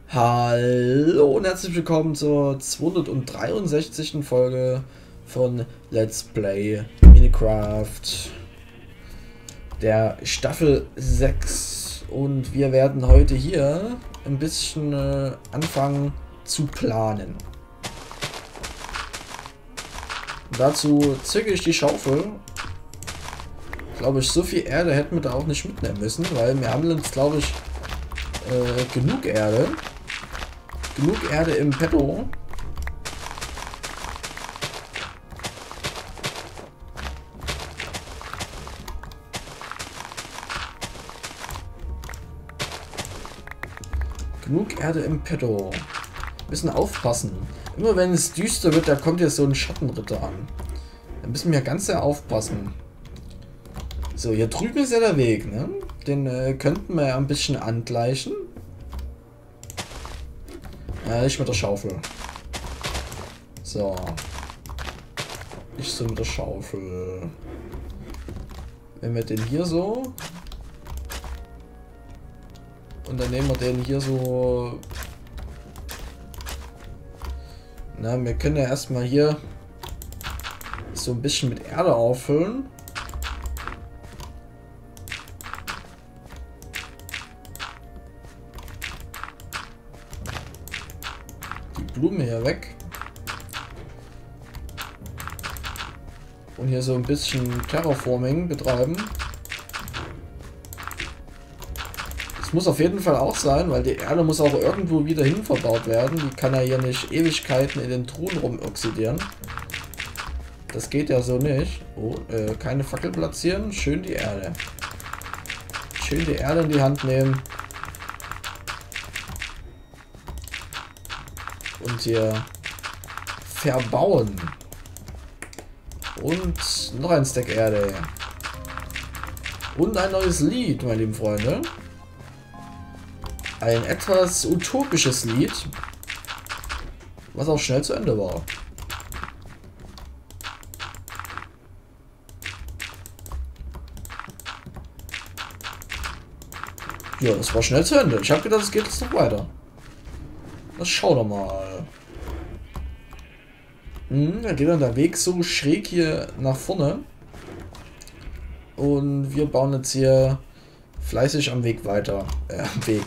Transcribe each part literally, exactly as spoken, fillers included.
Hallo und herzlich willkommen zur zweihundertdreiundsechzigsten Folge von Let's Play Minecraft der Staffel sechs, und wir werden heute hier ein bisschen äh, anfangen zu planen. Dazu zücke ich die Schaufel. Glaube ich, so viel Erde hätten wir da auch nicht mitnehmen müssen, weil wir haben uns, glaube ich, äh, genug Erde. Genug Erde im Petto. Genug Erde im Petto. Müssen aufpassen. Immer wenn es düster wird, da kommt jetzt so ein Schattenritter an. Da müssen wir ganz sehr aufpassen. So, hier drüben ist ja der Weg, ne? Den äh, könnten wir ja ein bisschen angleichen. Ja, ich mit der Schaufel. So. Ich so mit der Schaufel. Wenn wir den hier so. Und dann nehmen wir den hier so. Na, wir können ja erstmal hier so ein bisschen mit Erde auffüllen. Blume hier weg. Und hier so ein bisschen Terraforming betreiben. Das muss auf jeden Fall auch sein, weil die Erde muss auch irgendwo wieder hin verbaut werden. Die kann ja hier nicht Ewigkeiten in den Truhen rumoxidieren. Das geht ja so nicht. Oh, äh, keine Fackel platzieren. Schön die Erde. Schön die Erde in die Hand nehmen. Und hier verbauen. Und noch ein Stack Erde. Und ein neues Lied, meine lieben Freunde. Ein etwas utopisches Lied. Was auch schnell zu Ende war. Ja, das war schnell zu Ende. Ich habe gedacht, es geht jetzt noch weiter. Das schau doch mal. Hm, da geht dann der Weg so schräg hier nach vorne. Und wir bauen jetzt hier fleißig am Weg weiter. Äh, am Weg.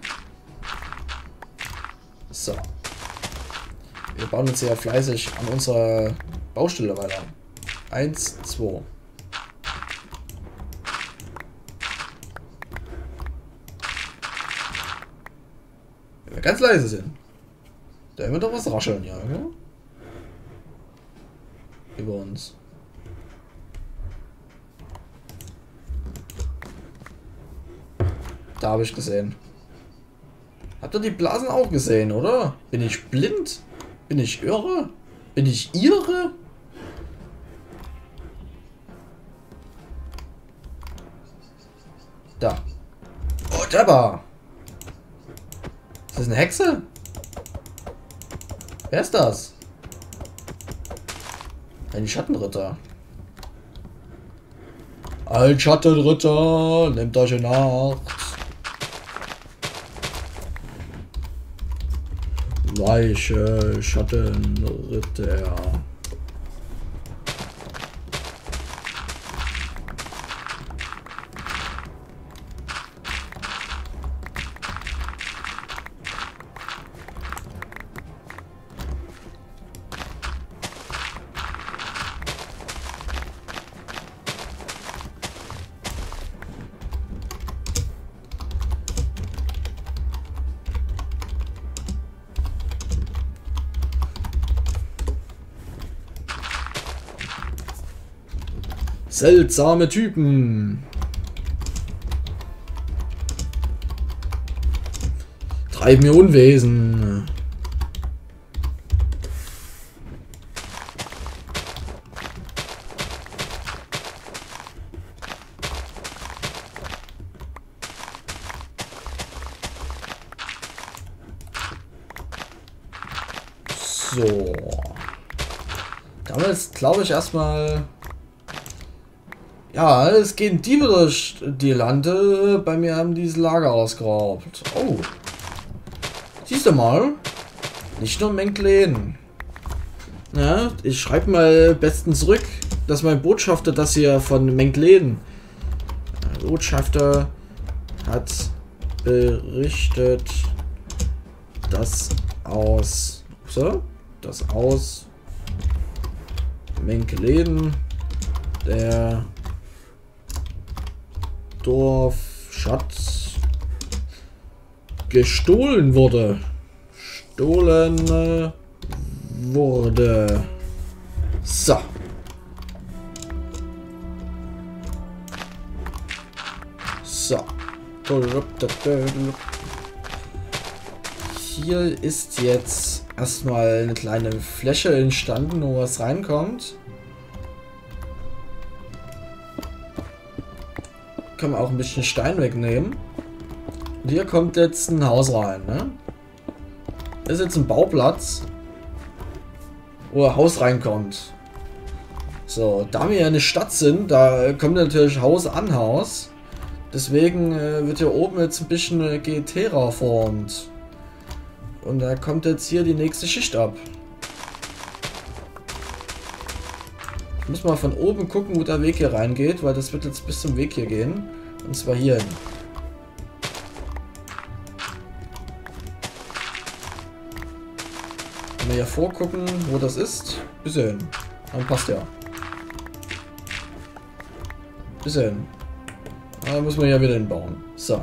So. Wir bauen jetzt hier fleißig an unserer Baustelle weiter. Eins, zwei. Wenn wir ganz leise sind. Da wird doch was rascheln, ja, ne? Über uns. Da habe ich gesehen. Habt ihr die Blasen auch gesehen, oder? Bin ich blind? Bin ich irre? Bin ich irre? Da. Oh, Jabba! Ist das eine Hexe? Wer ist das? Ein Schattenritter. Ein Schattenritter, nehmt euch in Acht. Weiche Schattenritter. Seltsame Typen. Treiben mir Unwesen. So. Damals glaube ich erstmal. Ja, es gehen Diebe durch die Lande. Bei mir haben dieses Lager ausgeraubt. Oh. Siehst du mal? Nicht nur Menklen. Ja, ich schreibe mal bestens zurück, dass mein Botschafter das hier von Menklen. Botschafter hat berichtet, dass aus so, dass aus Menklen der Dorfschatz gestohlen wurde. Gestohlen wurde. So. So. Hier ist jetzt erstmal eine kleine Fläche entstanden, wo was reinkommt. Kann man auch ein bisschen Stein wegnehmen. Und hier kommt jetzt ein Haus rein, ne? Das ist jetzt ein Bauplatz, wo ein Haus reinkommt. So, da wir ja eine Stadt sind, da kommt natürlich Haus an Haus. Deswegen äh, wird hier oben jetzt ein bisschen äh, geterraformt. Und da kommt jetzt hier die nächste Schicht ab. Ich muss mal von oben gucken, wo der Weg hier reingeht, weil das wird jetzt bis zum Weg hier gehen. Und zwar hier hin. Wenn wir hier vorgucken, wo das ist, bis hin. Dann passt ja. Bis hin. Da muss man ja wieder hinbauen. So.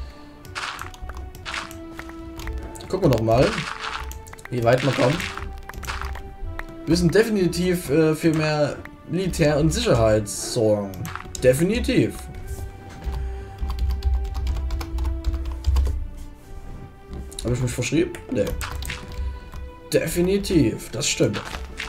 Gucken wir noch mal, wie weit wir kommen. Wir müssen definitiv äh, für mehr Militär und Sicherheit sorgen. Definitiv. Habe ich mich verschrieben? Nee. Definitiv, das stimmt.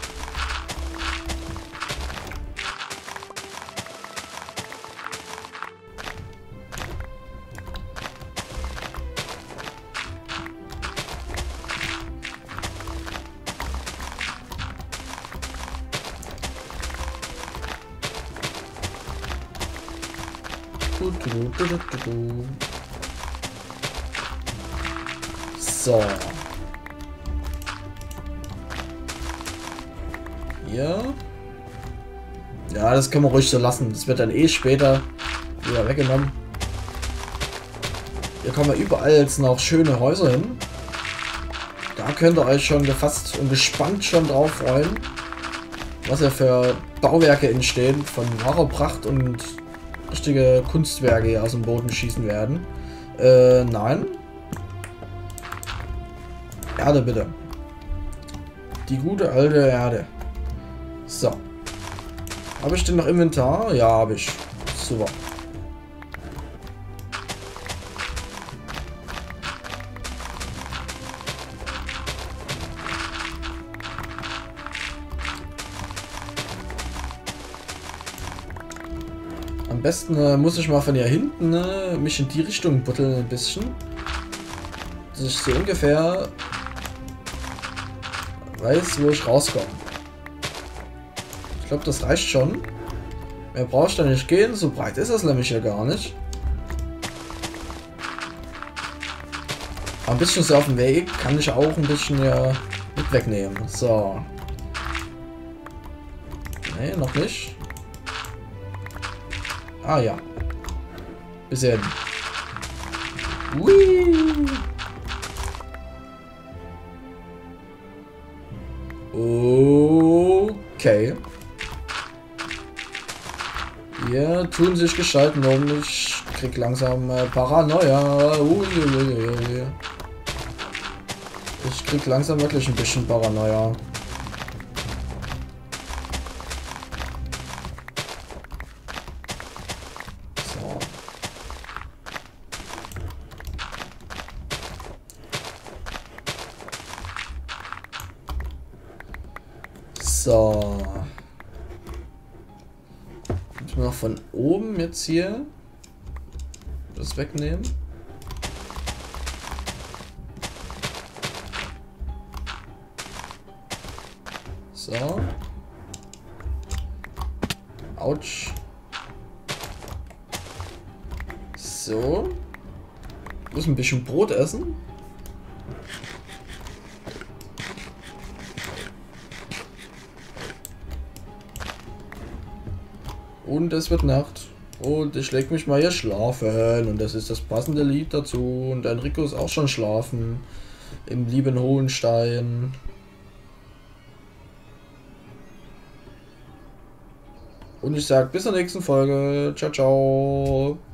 So. Hier. Ja, das können wir ruhig so lassen. Das wird dann eh später wieder weggenommen. Hier kommen wir überall jetzt noch schöne Häuser hin. Da könnt ihr euch schon gefasst und gespannt schon drauf freuen, was hier für Bauwerke entstehen, von wahrer Pracht und richtige Kunstwerke hier aus dem Boden schießen werden. Äh, nein. Erde bitte. Die gute alte Erde. So. Habe ich denn noch Inventar? Ja, habe ich. Super. Am besten äh, muss ich mal von hier hinten äh, mich in die Richtung buddeln ein bisschen. Dass ich so ungefähr weiß, wo ich rauskomme. Ich glaube, das reicht schon. Mehr brauche ich da nicht gehen. So breit ist das nämlich hier gar nicht. Aber ein bisschen so auf dem Weg kann ich auch ein bisschen ja, mit wegnehmen. So. Nee, noch nicht. Ah ja. Bisschen. Ui. Okay. Hier tun sich Gestalten um. Ich krieg langsam äh, Paranoia. Ui, ui, ui. Ich krieg langsam wirklich ein bisschen Paranoia. So. So. Müssen wir noch von oben jetzt hier das wegnehmen. So. Autsch. So. Ich muss ein bisschen Brot essen. Und es wird Nacht. Und ich leg mich mal hier schlafen. Und das ist das passende Lied dazu. Und Enrico ist auch schon schlafen. Im lieben Hohenstein. Und ich sag bis zur nächsten Folge. Ciao, ciao.